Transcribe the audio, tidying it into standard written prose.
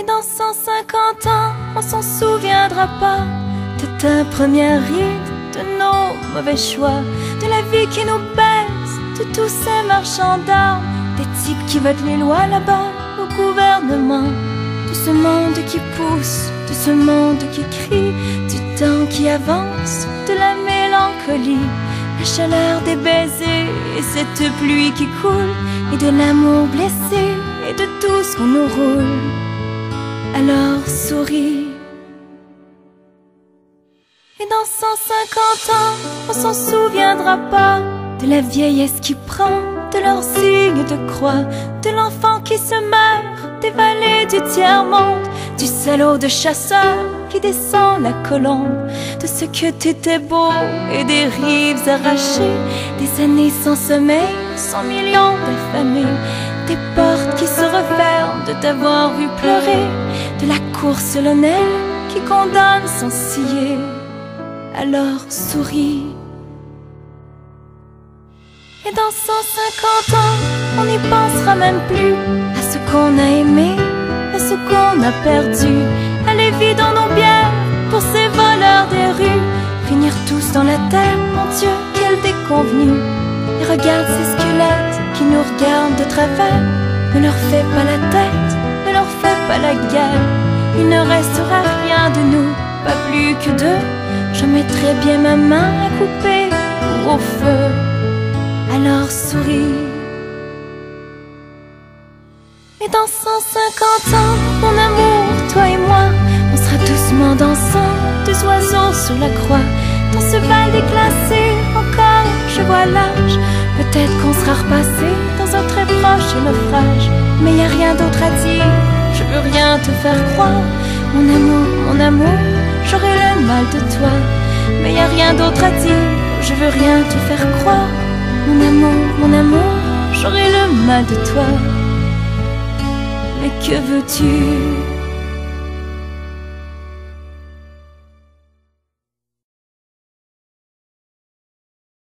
Et dans 150 ans, on s'en souviendra pas de ta première ride, de nos mauvais choix, de la vie qui nous baisse, de tous ces marchands d'armes, des types qui votent les lois là-bas au gouvernement, de ce monde qui pousse, de ce monde qui crie, du temps qui avance, de la mélancolie, la chaleur des baisers et cette pluie qui coule, et de l'amour blessé et de tout ce qu'on nous roule. Alors souris. Et dans 150 ans, on s'en souviendra pas de la vieillesse qui prend, de leurs signes de croix, de l'enfant qui se meurt, des vallées du tiers-monde, du salaud de chasseur qui descend la colombe, de ce que t'étais beau et des rives arrachées, des années sans sommeil, 100 millions d'affamés, des portes qui se referment de t'avoir vu pleurer, de la cour solennelle qui condamne sans scier. Alors souris. Et dans 150 ans, on n'y pensera même plus à ce qu'on a aimé, à ce qu'on a perdu, à les vider dans nos bières pour ces voleurs des rues, finir tous dans la terre, mon Dieu, quelle déconvenue. Et regarde ces squelettes qui nous regardent de travers, ne leur fais pas la tête, ne leur fais pas la guerre, il ne restera rien de nous, pas plus que d'eux. Je mettrai bien ma main à couper ou au feu. Alors souris. Et dans 150 ans, mon amour, toi et moi, on sera doucement dansant, deux oiseaux sur la croix, dans ce bal déclassé. Encore, je vois l'âge, peut-être qu'on sera repassé dans un très proche naufrage. Mais y a rien d'autre à dire, je veux rien te faire croire. Mon amour, j'aurai le mal de toi. Mais y a rien d'autre à dire, je veux rien te faire croire. Mon amour, j'aurai le mal de toi. Mais que veux-tu?